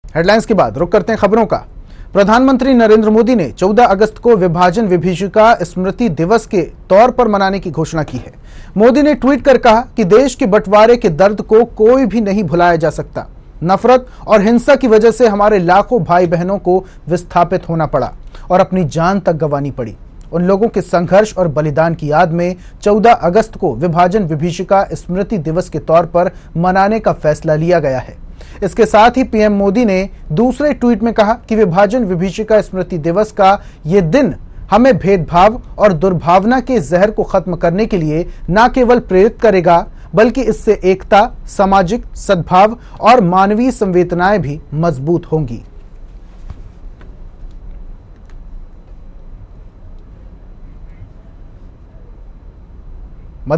Headlines के बाद रुक करते हैं खबरों का। प्रधानमंत्री नरेंद्र मोदी ने 14 अगस्त को विभाजन विभीषिका स्मृति दिवस के तौर पर मनाने की घोषणा की है। मोदी ने ट्वीट कर कहा कि देश के बंटवारे के दर्द को कोई भी नहीं भुलाया जा सकता। नफरत और हिंसा की वजह से हमारे लाखों भाई बहनों को विस्थापित होना पड़ा और अपनी जान तक गंवानी पड़ी। उन लोगों के संघर्ष और बलिदान की याद में 14 अगस्त को विभाजन विभीषिका स्मृति दिवस के तौर पर मनाने का फैसला लिया गया है। इसके साथ ही पीएम मोदी ने दूसरे ट्वीट में कहा कि विभाजन विभीषिका स्मृति दिवस का ये दिन हमें भेदभाव और दुर्भावना के जहर को खत्म करने के लिए न केवल प्रेरित करेगा, बल्कि इससे एकता, सामाजिक सद्भाव और मानवीय संवेदनाएं भी मजबूत होंगी।